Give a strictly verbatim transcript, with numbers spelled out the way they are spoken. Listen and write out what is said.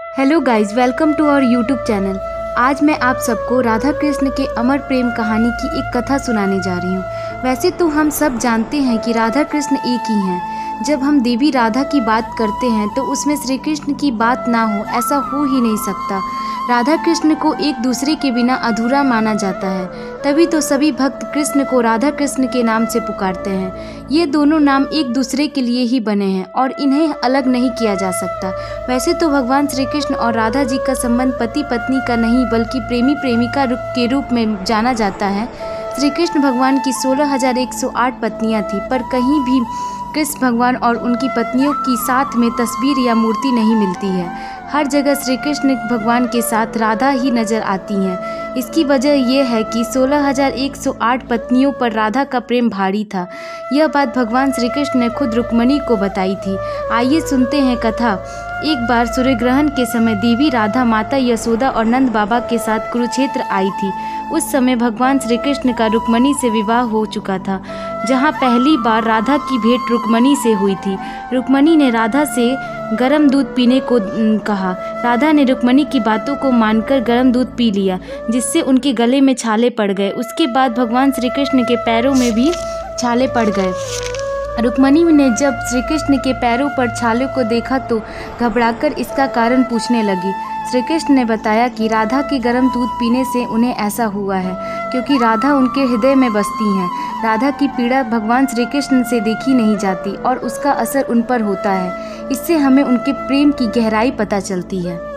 Hello guys, welcome to our YouTube channel. आज मैं आप सबको राधा कृष्ण के अमर प्रेम कहानी की एक कथा सुनाने जा रही हूँ। वैसे तो हम सब जानते हैं कि राधा कृष्ण एक ही हैं। जब हम देवी राधा की बात करते हैं तो उसमें श्री कृष्ण की बात ना हो ऐसा हो ही नहीं सकता। राधा कृष्ण को एक दूसरे के बिना अधूरा माना जाता है, तभी तो सभी भक्त कृष्ण को राधा कृष्ण के नाम से पुकारते हैं। ये दोनों नाम एक दूसरे के लिए ही बने हैं और इन्हें अलग नहीं किया जा सकता। वैसे तो भगवान श्री कृष्ण और राधा जी का संबंध पति पत्नी का नहीं बल्कि प्रेमी प्रेमिका के रूप में जाना जाता है। श्री कृष्ण भगवान की सोलह हजार एक सौ आठ पत्नियाँ थीं, पर कहीं भी कृष्ण भगवान और उनकी पत्नियों की साथ में तस्वीर या मूर्ति नहीं मिलती है। हर जगह श्री कृष्ण भगवान के साथ राधा ही नजर आती हैं। इसकी वजह यह है कि सोलह हजार एक सौ आठ पत्नियों पर राधा का प्रेम भारी था। यह बात भगवान श्री कृष्ण ने खुद रुक्मिणी को बताई थी। आइए सुनते हैं कथा। एक बार सूर्य ग्रहण के समय देवी राधा माता यशोदा और नंद बाबा के साथ कुरुक्षेत्र आई थी। उस समय भगवान श्री कृष्ण का रुक्मिणी से विवाह हो चुका था, जहाँ पहली बार राधा की भेंट रुक्मिणी से हुई थी। रुक्मिणी ने राधा से गर्म दूध पीने को कहा। राधा ने रुक्मिणी की बातों को मानकर गर्म दूध पी लिया, जिससे उनके गले में छाले पड़ गए। उसके बाद भगवान श्री कृष्ण के पैरों में भी छाले पड़ गए। रुक्मिणी ने जब श्री कृष्ण के पैरों पर छालों को देखा तो घबराकर इसका कारण पूछने लगी। श्री कृष्ण ने बताया कि राधा के गर्म दूध पीने से उन्हें ऐसा हुआ है, क्योंकि राधा उनके हृदय में बसती हैं। राधा की पीड़ा भगवान श्री कृष्ण से देखी नहीं जाती और उसका असर उन पर होता है। इससे हमें उनके प्रेम की गहराई पता चलती है।